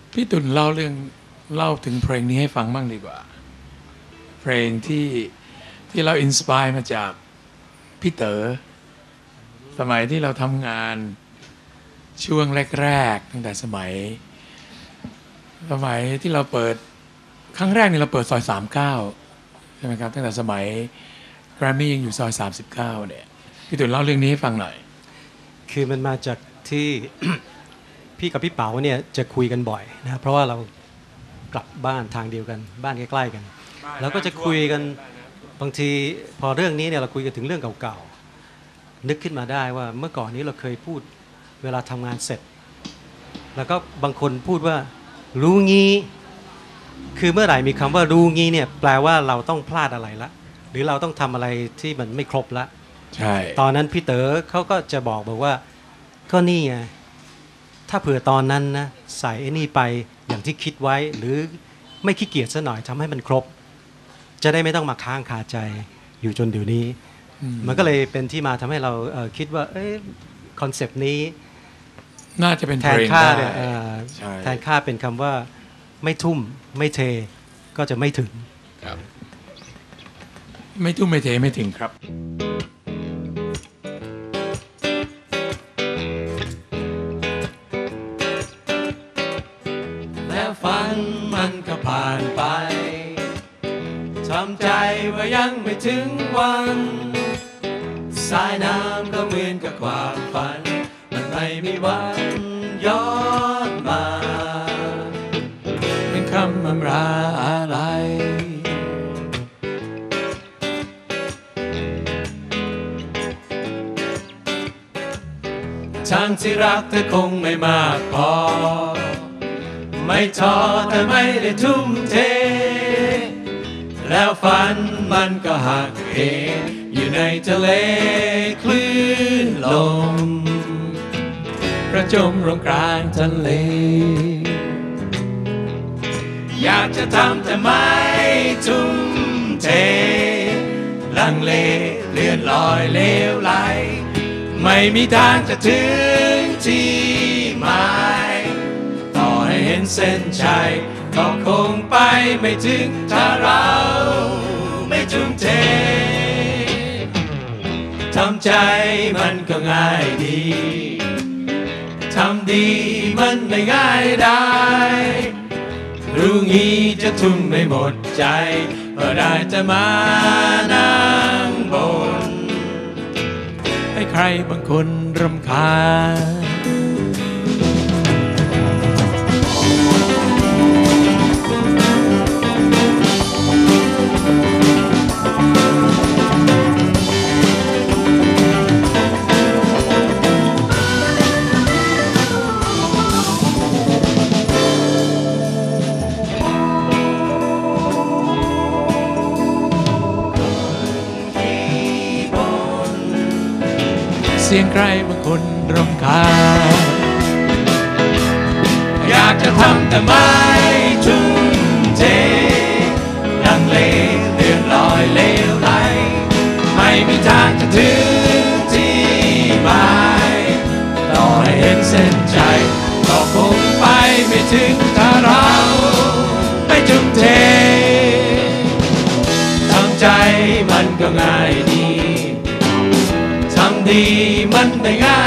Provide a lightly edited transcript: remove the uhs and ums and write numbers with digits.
พี่ตุ่นเล่าถึงเพลงนี้ให้ฟังบ้างดีกว่าเพลงที่เราอินสปายมาจากพี่เต๋อสมัยที่เราทำงานช่วงแรกๆตั้งแต่สมัยที่เราเปิดครั้งแรกนี่เราเปิดซอย39ใช่ไหมครับตั้งแต่สมัยแกรมมี่ยังอยู่ซอย39เนี่ยพี่ตุ่นเล่าเรื่องนี้ให้ฟังหน่อยคือมันมาจากที่ พี่กับพี่เป๋าเนี่ยจะคุยกันบ่อยนะเพราะว่าเรากลับบ้านทางเดียวกันบ้านใกล้ๆกันแล้วก็จะคุยกันบางทีพอเรื่องนี้เนี่ยเราคุยกันถึงเรื่องเก่าๆนึกขึ้นมาได้ว่าเมื่อก่อนนี้เราเคยพูดเวลาทำงานเสร็จแล้วก็บางคนพูดว่ารู้งี้คือเมื่อไหร่มีคำว่ารู้งี้เนี่ยแปลว่าเราต้องพลาดอะไรละหรือเราต้องทำอะไรที่มันไม่ครบละใช่ตอนนั้นพี่เต๋อเขาก็จะบอกว่าก็นี่ไงถ้าเผื่อตอนนั้นนะใส่ไอ้นี่ไปอย่างที่คิดไว้หรือไม่ขี้เกียจซะหน่อยทำให้มันครบจะได้ไม่ต้องมาค้างคาใจอยู่จนเดี๋ยวนี้มันก็เลยเป็นที่มาทำให้เราคิดว่าคอนเซปต์นี้น่าจะเป็นแทนค่าเนี่ยแทนค่าเป็นคำว่าไม่ทุ่มไม่เทก็จะไม่ถึงครับไม่ทุ่มไม่เทไม่ถึงครับแล้วฝันมันก็ผ่านไปทำใจว่ายังไม่ถึงวันสายน้ำก็เหมือนกับความฝันมันไม่มีวันย้อนมาเป็นคำอำลาอะไรทางที่รักเธอคงไม่มากพอไม่ท้อแต่ไม่ได้ทุ่มเทแล้วฝันมันก็หักเหอยู่ในทะเลคลื่นลมกระจมลงกลางทะเลอยากจะทำแต่ไม่ทุ่มเทลังเลเลื่อนลอยเลวไหลไม่มีทางจะถึงที่หมายต่อให้เห็นเส้นชัยก็คงไปไม่ถึงถ้าเราไม่ทุ่มเททำใจมันก็ง่ายดีทำดีมันไม่ง่ายได้รู้งี้จะทุ่มไม่หมดใจก็ได้จะมานั่งบ่นให้ใครบางคนรำคาญเสียงใครบางคนรำคาญอยากจะทำแต่ไม่ทุ่มเทลังเลเลื่อนลอยเลวไหลไม่มีทางจะถึงที่หมายต่อให้เห็นเส้นใจก็คงไปไม่ถึงถ้าเราไม่ทุ่มเททำใจมันก็ง่ายดีทำดีมันไม่ง่าย